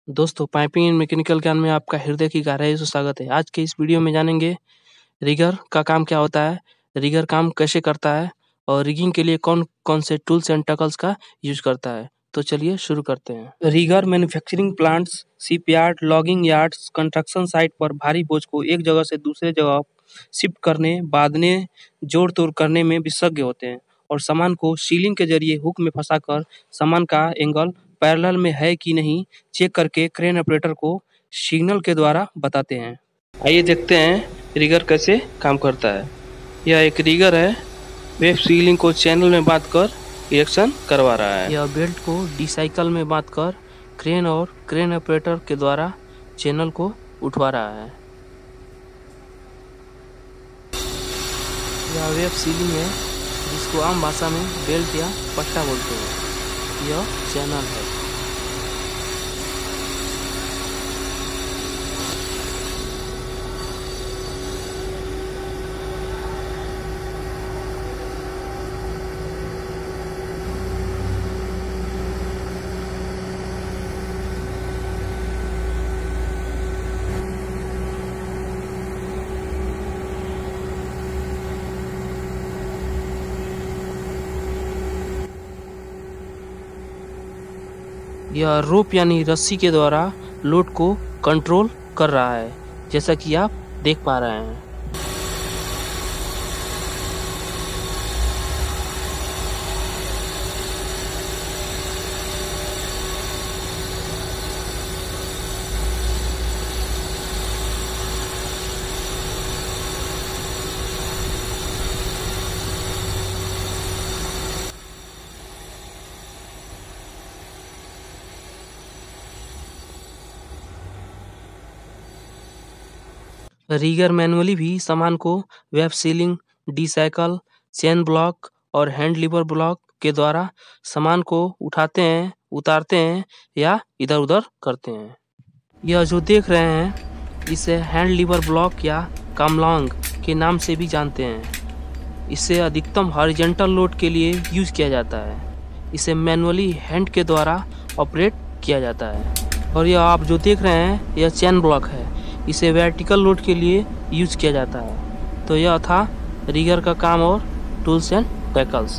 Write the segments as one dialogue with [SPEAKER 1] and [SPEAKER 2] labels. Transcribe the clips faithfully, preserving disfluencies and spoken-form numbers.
[SPEAKER 1] दोस्तों, piping and mechanical ज्ञान में आपका हृदय की गहराई से स्वागत है। आज के इस वीडियो में जानेंगे रिगर का काम क्या होता है, रिगर काम कैसे करता है और रिगिंग के लिए कौन कौन से टूल्स एंड टकल्स का यूज करता है। तो चलिए शुरू करते हैं। Rigger manufacturing plants, shipyard, logging yards, construction site पर भारी बोझ को एक जगह से दूसरे जगह शिफ्ट करने, बांधने, जोड़ तोड़ करने में विशेषज्ञ होते हैं और सामान को सीलिंग के जरिए हुक में फंसाकर सामान का एंगल पैरेलल में है कि नहीं चेक करके क्रेन ऑपरेटर को सिग्नल के द्वारा बताते हैं। आइए देखते हैं रिगर कैसे काम करता है। यह एक रिगर है, वेब सीलिंग को चैनल में बांधकर इरेक्शन करवा रहा है। यह बेल्ट को डी साइकिल में बांधकर क्रेन और क्रेन ऑपरेटर के द्वारा चैनल को उठवा रहा है। यह वेब सीलिंग है, जिसको आम भाषा में बेल्ट या पट्टा बोलते हैं। यह चैनल है। यह रोप यानी रस्सी के द्वारा लोड को कंट्रोल कर रहा है, जैसा कि आप देख पा रहे हैं। रिगर मैनुअली भी सामान को web sling, D shackle, chain block और हैंड लीवर ब्लॉक के द्वारा सामान को उठाते हैं, उतारते हैं या इधर उधर करते हैं। यह जो देख रहे हैं, इसे हैंड लीवर ब्लॉक या कामलांग के नाम से भी जानते हैं। इसे अधिकतम हॉरिजॉन्टल लोड के लिए यूज किया जाता है। इसे मैनुअली हैंड के द्वारा ऑपरेट किया जाता है। और यह आप जो देख रहे हैं, यह चेन ब्लॉक है। इसे वर्टिकल लोड के लिए यूज किया जाता है। तो यह था रिगर का काम और टूल्स एंड टैकल्स।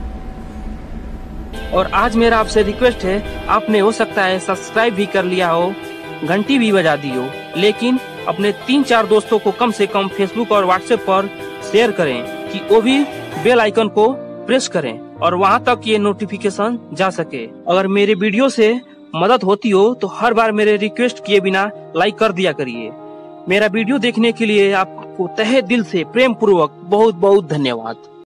[SPEAKER 1] और आज मेरा आपसे रिक्वेस्ट है, आपने हो सकता है सब्सक्राइब भी कर लिया हो, घंटी भी बजा दी हो, लेकिन अपने तीन चार दोस्तों को कम से कम फेसबुक और व्हाट्सएप पर शेयर करें कि वो भी बेल आइकन को प्रेस करें और वहां तक ये नोटिफिकेशन जा सके। अगर मेरे वीडियो से मदद होती हो तो हर बार मेरे रिक्वेस्ट किए बिना लाइक कर दिया करिए। मेरा वीडियो देखने के लिए आपको तहे दिल से प्रेम पूर्वक बहुत बहुत धन्यवाद।